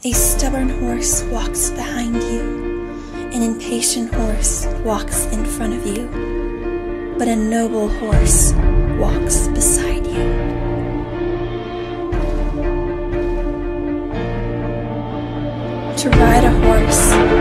A stubborn horse walks behind you. An impatient horse walks in front of you. But a noble horse walks beside you. To ride a horse